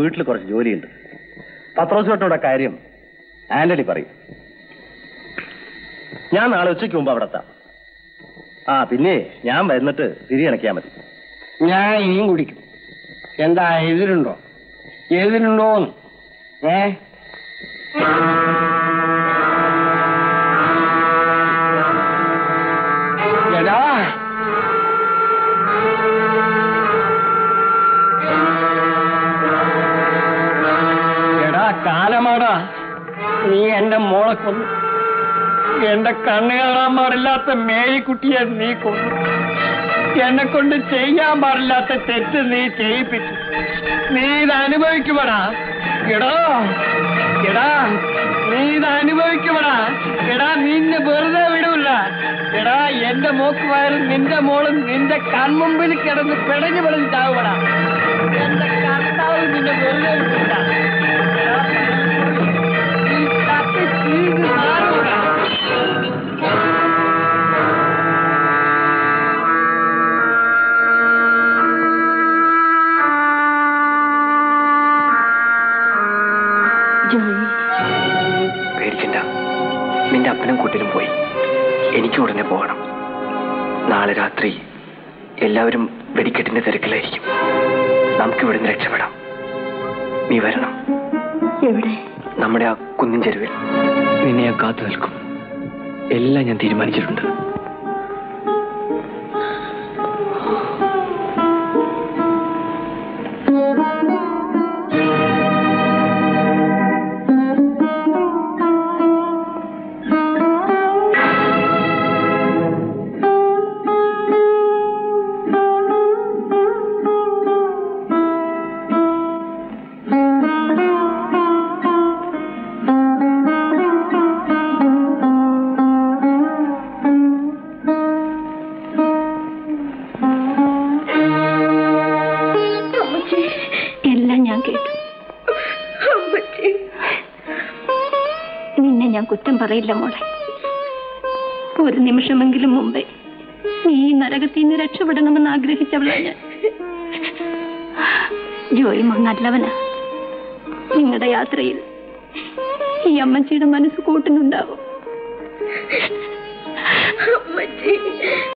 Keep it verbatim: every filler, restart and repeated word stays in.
വീട്ടിൽ കുറച്ച് ജോലിയുണ്ട്. പത്രോസോട്ടോടെ കാര്യം ആന്റണി പറയും. ഞാൻ നാളെ ഉച്ചയ്ക്ക് മുമ്പ് അവിടെ എത്താം. ആ പിന്നെ ഞാൻ വരുന്നിട്ട് തിരിയണക്കിയാ മതി. ഞാൻ ഇനിയും കുടിക്കും. എന്താ എതിരുണ്ടോ? എതിരുണ്ടോന്ന്? ഏ എടാ എടാ കാലമാടാ, നീ എന്റെ മോളെ കൊന്നു. എന്റെ കണ്ണ് കാണാൻ പാടില്ലാത്ത മേരിക്കുട്ടിയെ നീ കൊന്നു. എന്നെ കൊണ്ട് ചെയ്യാൻ പാടില്ലാത്ത തെറ്റ് നീ ചെയ്യിപ്പിച്ചു. നീ ഇത് അനുഭവിക്കുമടാ. എടാ എടാ നീ ഇത് അനുഭവിക്കുമടാ. എടാ നിന്നെ വെറുതെ വിടൂല. എടാ എന്റെ മോക്ക് വയറും നിന്റെ മോളും നിന്റെ കൺമുമ്പിൽ കിടന്ന് പിടഞ്ഞു പിടഞ്ഞ് ചാവുമടാ. എന്റെ കർത്താവ് നിന്നെ വെറുതെ വിടൂല. നീ തട്ടി ചീഞ്ഞ് മാറുമടാ. പേടിക്കണ്ട, നിന്റെ അപ്പനും കൂട്ടിനും പോയി. എനിക്ക് ഉടനെ പോകണം. നാളെ രാത്രി എല്ലാവരും വെടിക്കെട്ടിന്റെ തിരക്കിലായിരിക്കും. നമുക്ക് ഇവിടുന്ന് രക്ഷപ്പെടാം. നീ വരണം. എവിടെ? നമ്മുടെ ആ കുന്നിൻ ചെരുവിൽ നിന്നെ ഞാൻ കാത്തു നിൽക്കും. എല്ലാം ഞാൻ തീരുമാനിച്ചിട്ടുണ്ട്. കുറ്റം പറയില്ല മോളെ. ഒരു നിമിഷമെങ്കിലും മുമ്പേ നീ ഈ നരകത്തിൽ നിന്ന് രക്ഷപ്പെടണമെന്ന് ആഗ്രഹിച്ചവളാ ഞാൻ. ജോയിമോൻ നല്ലവനാ. നിങ്ങളുടെ യാത്രയിൽ ഈ അമ്മച്ചിയുടെ മനസ്സ് കൂട്ടുന്നുണ്ടാവും.